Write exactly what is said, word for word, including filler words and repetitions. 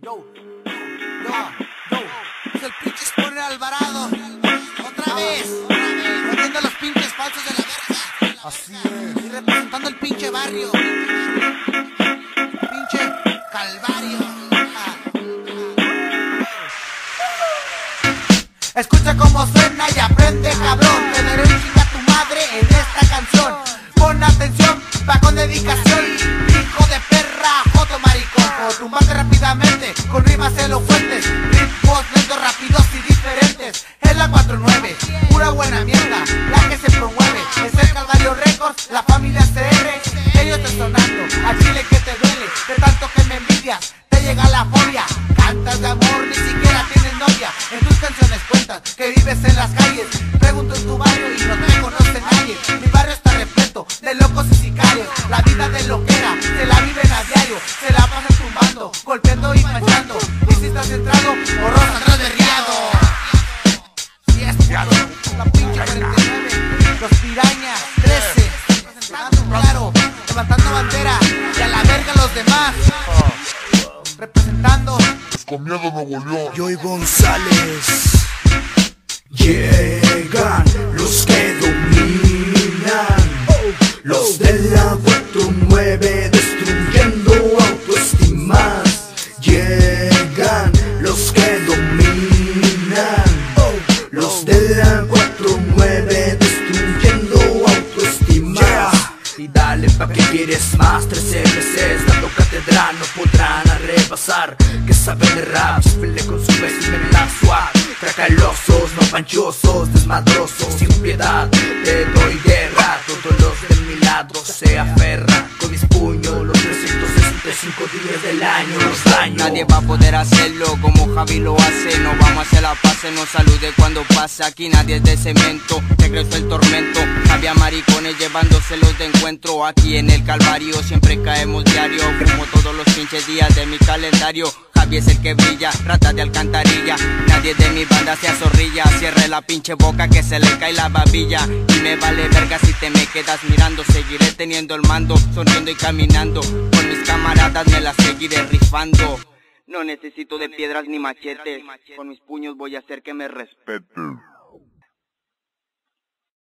Yo, yo, yo, es el pinche Spawner Alvarado. Otra vez, poniendo los pinches falsos de la verga. Así es. Y representando el pinche barrio. Pinche calvario. Ah. Escucha cómo suena y aprende, cabrón. Te daré un chinga a tu madre en esta canción. Pon atención, va con dedicación. Hijo de perra, joto maricón. O tumbate rápidamente, con rimas elocuentes. Ritmos lentos, rápidos y diferentes. Es la cuatro nueve, pura buena mierda, la que se promueve. Es el Calvario Records, la familia C R. Ellos están sonando, a chile que te duele. De tanto que me envidias, te llega la fobia. Cantas de amor, ni siquiera tienes novia. En tus canciones cuentas que vives en las calles. Pregunto en tu barrio y no te conoce nadie. Mi barrio está repleto de locos y sicarios. La vida de loquera, se la viven a diario. Se la pasan tumbando, golpeando y manchando. Y si estás entrado, horror atrás de riado. Y es la pinche cuarenta y nueve, los pirañas, trece. Representando claro, levantando bandera. Y a la verga los demás. Representando Con Miedo Nuevo León. Joey González. Llegan los que dominan, los de la cuatro nueve, destruyendo autoestimas. Llegan los que dominan, los de la cuatro nueve, destruyendo autoestimas. Y dale pa' que quieres más, trece veces dando cátedra no podrán arrebasar. Que saben de rap, pele con su vestimenta suave. Tracalosos, no panchosos, desmadrosos, sin piedad. Te doy guerra, todos los de mi lado se aferran. Con mis puños, los trescientos sesenta y cinco días del año los daño. Nadie va a poder hacerlo como Javi lo hace. No vamos a hacer la paz, nos salude cuando pasa. Aquí nadie es de cemento, regreso el tormento. Había maricones llevándoselos de encuentro. Aquí en el Calvario siempre caemos diario, como todos los pinches días de mi calendario. Javi es el que brilla, rata de alcantarilla. Nadie de mi banda se azorrilla. Cierre la pinche boca que se le cae la babilla. Y me vale verga si te me quedas mirando. Seguiré teniendo el mando, sonriendo y caminando. Con mis camaradas me la seguiré rifando. No necesito de piedras ni machetes. Con mis puños voy a hacer que me respeten.